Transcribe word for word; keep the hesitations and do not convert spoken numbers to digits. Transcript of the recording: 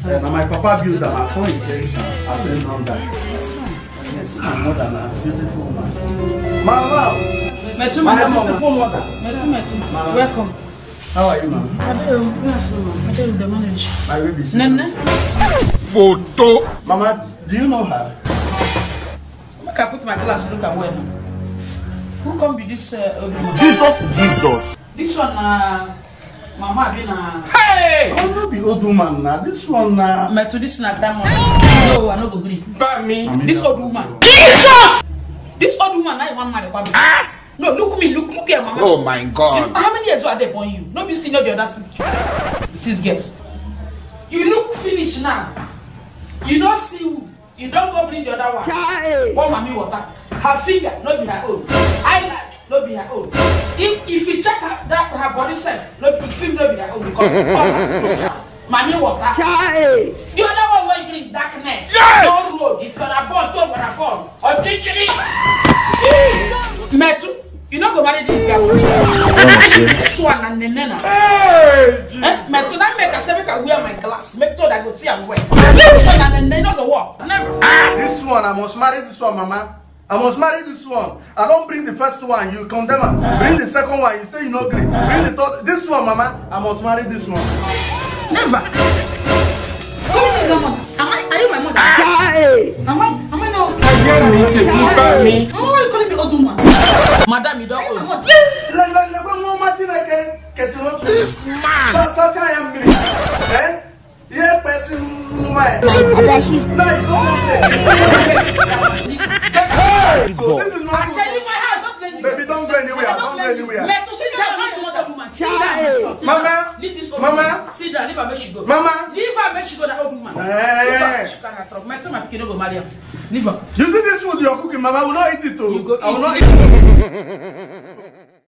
Uh, now my papa built them. I can't inherit them. I said none that. Yes, my mother, a beautiful woman. Mama, Metu, my beautiful mother. Metu, Metu, welcome. How are you, mama? I do. I do the manage. My baby. Nene. Photo. Mama, do you know her? I can put my glass and look at where. Who come be this uh, old woman? Jesus, Jesus. This one, uh, Mama, been a. Hey! I will not be old woman now. This one now. Uh... Metu, this na grandma. No, I no go agree. But me. This old woman. Jesus! This old woman, I want marry. Ah! No, look me, look, look at Mama. Oh my God. You, how many years are they born you? No, you still know the other six, six girls. You look finished now. You don't see who. You don't go bring the other one. One mommy water. Her finger, not be her own. Eyelid, not be her own. If if you check her, that her body self, not be film, not be her own because all that mommy water. The other one will bring darkness. Yes! No road. If you're a born, don't you're a born. Or teaching it. Metu, you don't go marry this girl. This one and Nena. Hey! Metu, that make a seven can wear my glass. Make sure I go see and wear. This one and Nena go walk. Never. This one, I must marry this one, Mama. I must marry this one. I don't bring the first one, you condemn her. Bring the second one, you say you no agree. Bring the third. This one, Mama, I must marry this one. Never. Who is your mother? Am I? Are you my mother? Am I? Am I no? Look at me. Why are you calling me old woman? Madam, you don't own. This man. Such I am me. Eh? Yeah, person woman. No, you don't want it. So this is not. I said leave my house. Don't blame me. Baby, don't go anywhere. Don't go anywhere. Let's sit down. Leave the mother woman. Sit down. Mama. Leave this old Mama. woman. Sit down. Leave her. Make she go. Mama. Leave her. Make she go. That old woman. Hey. She can't talk. My my kid go marry her. Leave her. You see this food you're cooking, Mama? I will not eat it too. You go I will eat not eat it.